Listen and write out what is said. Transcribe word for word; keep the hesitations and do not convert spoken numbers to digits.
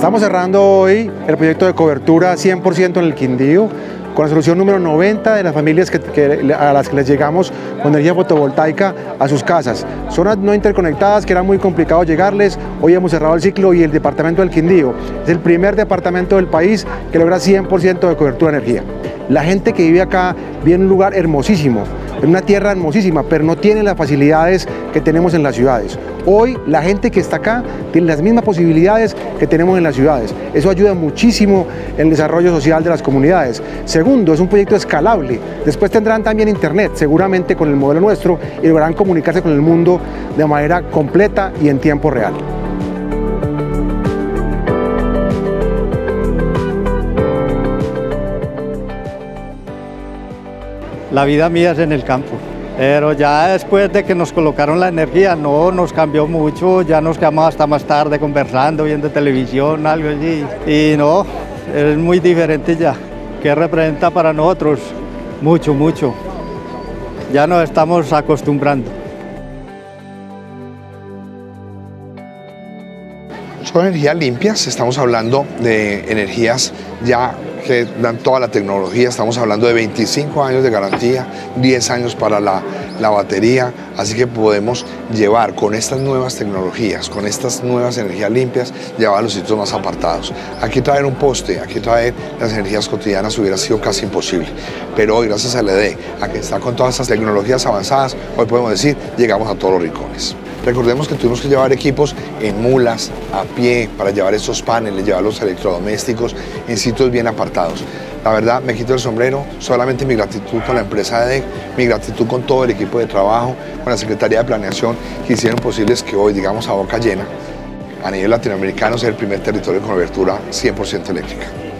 Estamos cerrando hoy el proyecto de cobertura cien por ciento en el Quindío, con la solución número noventa de las familias que, que, a las que les llegamos con energía fotovoltaica a sus casas. Zonas no interconectadas que era muy complicado llegarles, hoy hemos cerrado el ciclo y el departamento del Quindío es el primer departamento del país que logra cien por ciento de cobertura de energía. La gente que vive acá vive en un lugar hermosísimo, en una tierra hermosísima, pero no tiene las facilidades que tenemos en las ciudades. Hoy la gente que está acá tiene las mismas posibilidades que tenemos en las ciudades. Eso ayuda muchísimo en el desarrollo social de las comunidades. Segundo, es un proyecto escalable. Después tendrán también internet, seguramente con el modelo nuestro, y lograrán comunicarse con el mundo de manera completa y en tiempo real. La vida mía es en el campo, pero ya después de que nos colocaron la energía no nos cambió mucho, ya nos quedamos hasta más tarde conversando, viendo televisión, algo así, y no, es muy diferente ya. ¿Qué representa para nosotros? Mucho, mucho. Ya nos estamos acostumbrando. Son energías limpias, estamos hablando de energías ya que dan toda la tecnología, estamos hablando de veinticinco años de garantía, diez años para la, la batería, así que podemos llevar con estas nuevas tecnologías, con estas nuevas energías limpias, llevar a los sitios más apartados. Aquí traer un poste, aquí traer las energías cotidianas hubiera sido casi imposible, pero hoy gracias al E D E, a que está con todas estas tecnologías avanzadas, hoy podemos decir, llegamos a todos los rincones. Recordemos que tuvimos que llevar equipos en mulas, a pie, para llevar estos paneles, llevar los electrodomésticos en sitios bien apartados. La verdad, me quito el sombrero, solamente mi gratitud con la empresa E D E, mi gratitud con todo el equipo de trabajo, con la Secretaría de Planeación, que hicieron posibles que hoy, digamos a boca llena, a nivel latinoamericano sea el primer territorio con cobertura cien por ciento eléctrica.